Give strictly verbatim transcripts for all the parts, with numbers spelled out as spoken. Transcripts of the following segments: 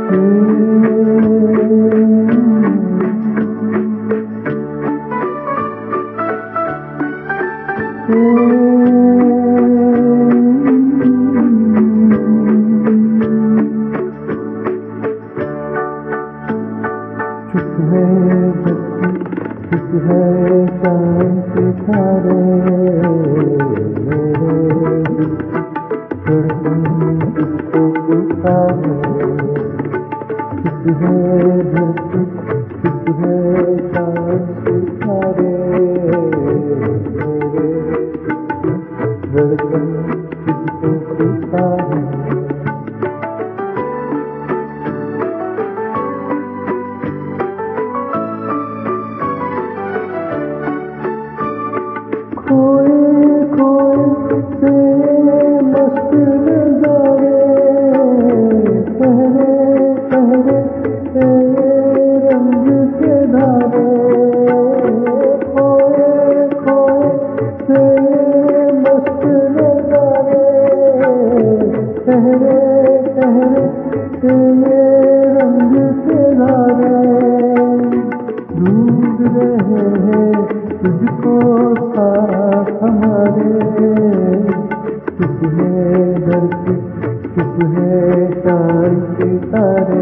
चुप है चुप है चांद सितारे मेरे धड़कन किसको पुकारे। चुप है धरती चुप है चांद सितारे मेरे धड़कन किसको पुकारे। खोए खोए से मस्त नजारे पहरे पहरे तेरे रंग के धारे। खोए खोए से मस्त नजारे पहरे पहरे तेरे रंग के धारे। ढूंढ रहे हैं तुझको साथ हमारे। चुप है धरती चुप है चांद सितारे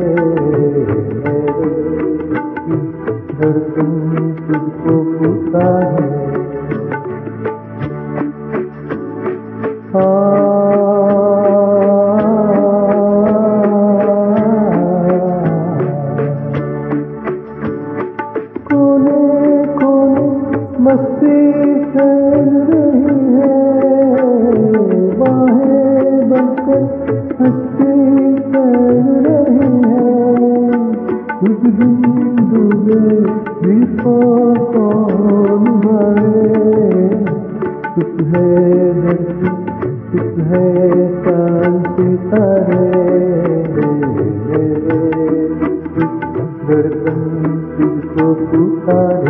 मेरे धड़कन तुझको पुकारे। कोने कोने मस्ती फैल रही है बाहें बनकर हंसती फैल रही है। कुछ दिन डूबे दीपों को निभाए। चुप है धरती चुप है चांद सितारे मेरे धड़कन तुझको पुकारे।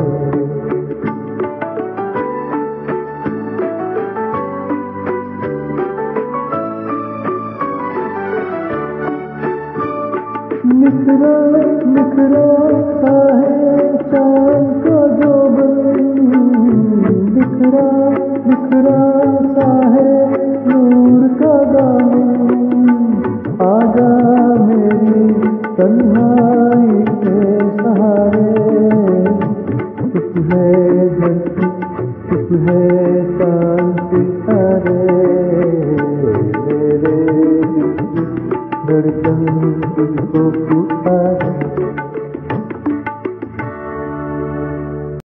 निखरा निखरा सा है चांद का जोबन। बिखरा बिखरा सा है नूर का दामन। आजा मेरी तन्हाई के सहारे। चुप है धरती चुप है चांद सितारे मेरे धड़कन तुझको पुकारे।